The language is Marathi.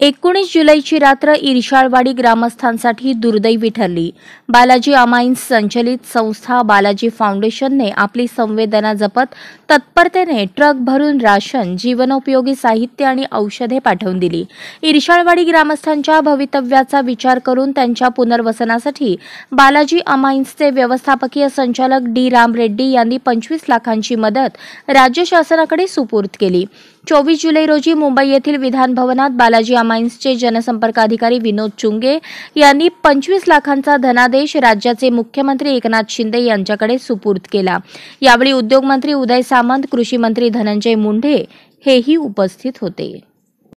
19 जुलैची रात्र इर्शाळवाडी ग्रामस्थांसाठी दुर्दैवी ठरली। बालाजी अमाईन्स संचलित संस्था बालाजी फाउंडेशनने आपली संवेदना जपत तत्परतेने ट्रक भरून राशन, जीवनोपयोगी साहित्य आणि औषधे पाठवून दिली। इर्शाळवाडी ग्रामस्थांच्या भवितव्याचा विचार करून त्यांच्या पुनर्वसनासाठी बालाजी अमाईन्सचे व्यवस्थापकीय संचालक डी राम रेड्डी यांनी 25 लाखांची मदत राज्य शासनाकडे सुपूर्द केली। 24 जुलै रोजी मुंबई येथील विधान भवनात बालाजी अमाईन्सचे जनसंपर्क अधिकारी विनोद चुंगे यांनी 25 लाखांचा धनादेश राज्याचे मुख्यमंत्री एकनाथ शिंदे यांच्याकडे सुपूर्द केला। यावेळी उद्योगमंत्री उदय सामंत, कृषी मंत्री धनंजय मुंडे हेही उपस्थित होते।